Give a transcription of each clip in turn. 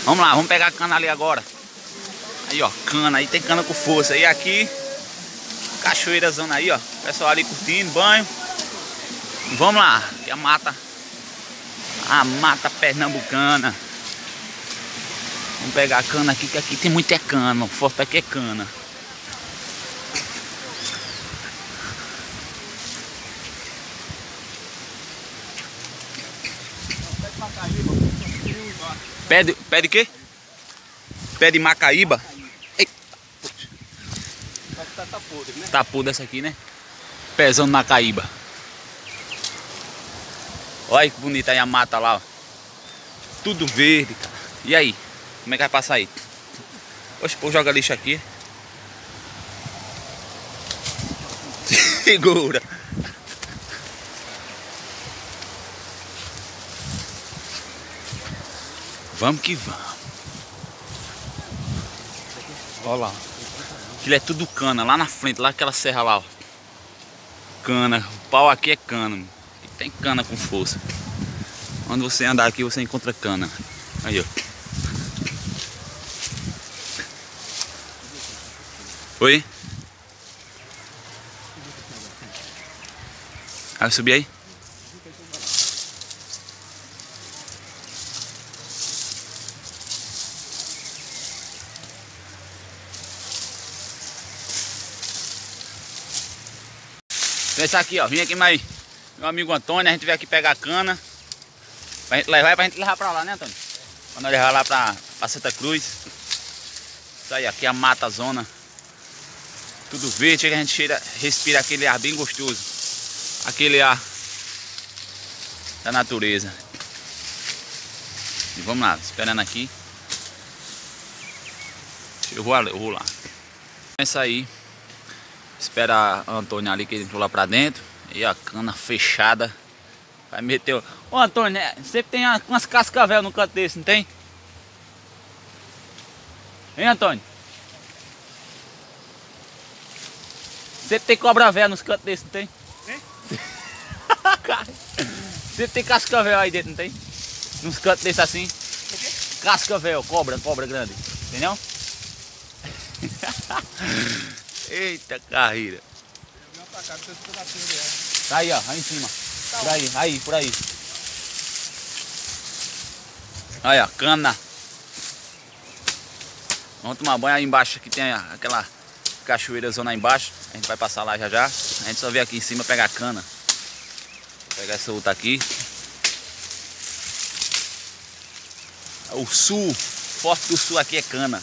Vamos lá, vamos pegar a cana ali agora. Aí, ó, cana, aí tem cana com força. E aqui, cachoeirazona aí, ó. Pessoal ali curtindo, banho. E vamos lá, que a mata pernambucana. Vamos pegar a cana aqui, que aqui tem muita cana. O forte aqui é cana. Pé de quê? Pé de macaíba. Eita. Tá podre, né? Tá podre essa aqui, né? Pezão de macaíba. Olha que bonita aí a mata lá, ó. Tudo verde, cara. E aí? Como é que vai passar aí? Oxe, pô, joga lixo aqui. Segura. Vamos que vamos. Olha lá. Aquilo é tudo cana. Lá na frente, lá aquela serra lá, ó. Cana. O pau aqui é cana. E tem cana com força. Onde você andar aqui, você encontra cana. Aí, ó. Oi? Vai subir aí? Esse aqui, ó, vim aqui mais meu amigo Antônio, a gente veio aqui pegar a cana pra gente levar, pra gente levar pra lá, né, Antônio? Pra nós levar lá pra Santa Cruz. Isso aí, aqui é a mata zona. Tudo verde, que a gente respira aquele ar bem gostoso. Aquele ar da natureza. E vamos lá, esperando aqui. Eu vou lá. Isso aí. Espera a Antônio ali, que ele entrou lá pra dentro. E a cana fechada. Vai meter. Ô Antônio, né? Sempre tem umas cascavel no canto desse, não tem? Hein, Antônio? Sempre tem cobra véia nos cantos desse, não tem? Hein? Sempre tem cascavel aí dentro, não tem? Nos cantos desse assim. O quê? Cascavel, cobra grande. Entendeu? Eita carreira. Tá aí, ó, aí em cima. Por aí. Aí, ó, cana. Vamos tomar banho aí embaixo, que tem aquela cachoeira zona aí embaixo. A gente vai passar lá já. A gente só vem aqui em cima pegar cana. Vou pegar essa outra aqui. O sul, forte do sul aqui é cana.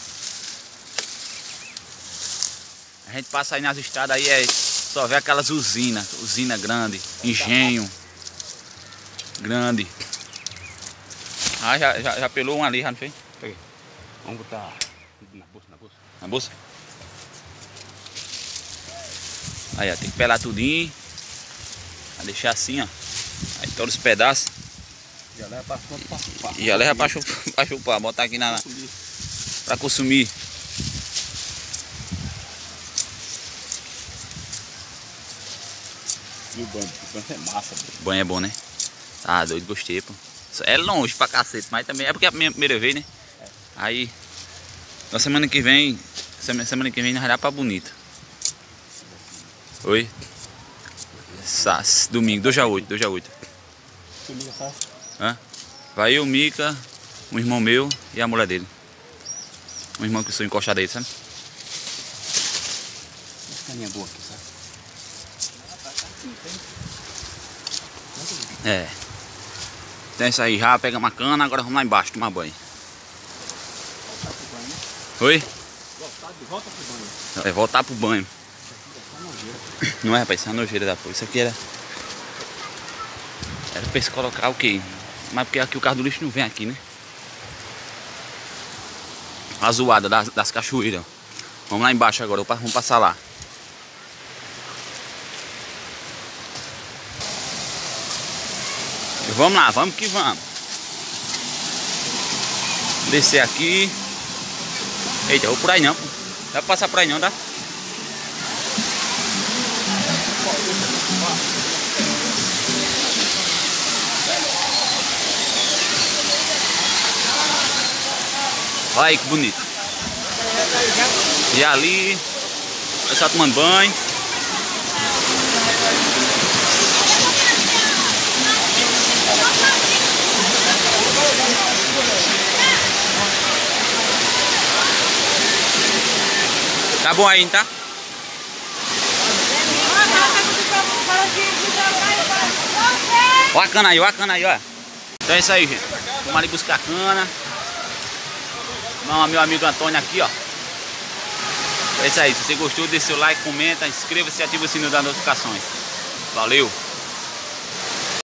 A gente passa aí nas estradas aí, só vê aquelas usina grande, engenho grande. Ah, já pelou um ali, já não fez? Peguei. Vamos botar na bolsa. Na bolsa? Aí, ó, tem que pelar tudinho. Vai deixar assim, ó. Aí todos os pedaços. Já leva pra chupar. E já leva pra chupar, botar aqui pra consumir. E o banho é massa, pô. O banho é bom, né? Tá doido, gostei, pô. É longe pra cacete, mas também é porque é a minha primeira vez, né? É. Aí, na semana que vem nós vai lá pra Bonito. Oi? Domingo, 2 a 8. Domingo, sabe? Hã? Vai eu, Mica, um irmão meu e a mulher dele. Um irmão que eu sou encostado aí, sabe? Essa caninha boa aqui, sabe? É. Então é isso aí, já pega uma cana, agora vamos lá embaixo tomar banho. Oi? Volta pro banho. É voltar pro banho. Não é, rapaz, isso é uma nojeira da porra. Isso aqui era pra se colocar o quê? Mas porque aqui o carro do lixo não vem aqui, né? A zoada das cachoeiras. Vamos lá embaixo agora, vamos passar lá. Vamos lá, vamos que vamos. Descer aqui. Eita, eu vou por aí não, pô. Dá pra passar por aí não, dá? Olha aí que bonito. E ali, o pessoal tomando banho. Tá bom aí, tá? Olha a cana aí, ó. Então é isso aí, gente. Vamos ali buscar a cana. Meu amigo Antônio aqui, ó. É isso aí. Se você gostou, deixa seu like, comenta, inscreva-se e ativa o sino das notificações. Valeu!